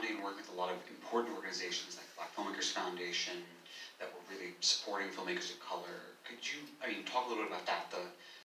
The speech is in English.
funding and working with a lot of important organizations like Black Filmmakers Foundation that were really supporting filmmakers of color. Could you, talk a little bit about that,